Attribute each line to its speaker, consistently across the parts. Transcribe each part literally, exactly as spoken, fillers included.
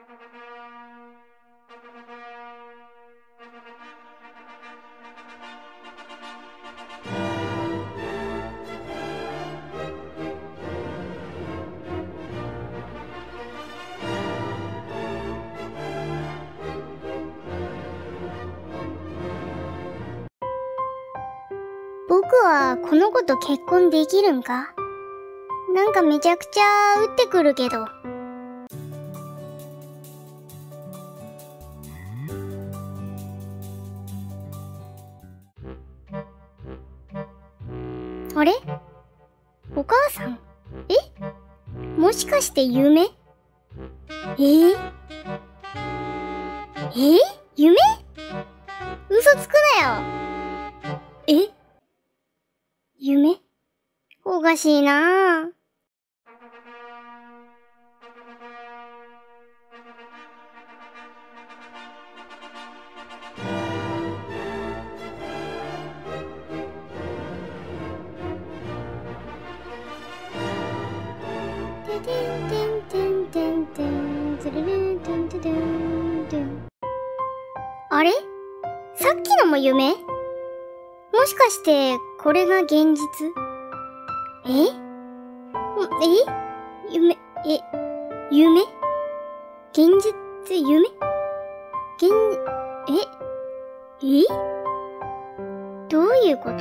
Speaker 1: 僕はこの子と結婚できるんか？なんかめちゃくちゃ打ってくるけど。あれ？お母さん？え？もしかして夢？えー、えー、夢？嘘つくなよ。え？夢？おかしいなぁ。ててんてんてんてんてん、つるるんてんてんてんてん。あれ？さっきのも夢？もしかしてこれが現実？え？え？夢？え？夢？現実？夢？現…え？え？どういうこと？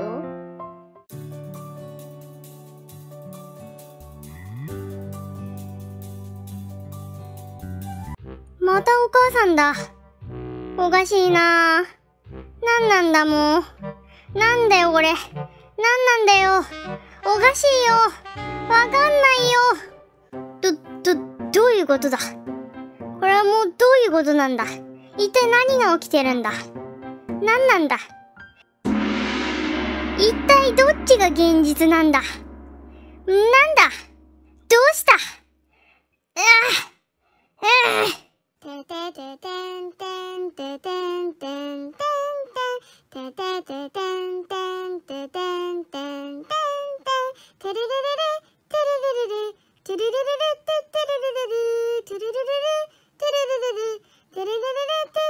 Speaker 1: またお母さんだ。おかしいなぁ。なんなんだもう。なんだよこれ。なんなんだよ。おかしいよ。わかんないよ。ど、ど、どういうことだ。これはもうどういうことなんだ。一体何が起きてるんだ。なんなんだ。一体どっちが現実なんだ。なんだ。どうした。ああ、ああ。ててててんてんててんてんてんてんててててんてんててんてんてんてんてるるるるてるるるるてるるるるてるるるるてるるるるてるるるるてるるるるて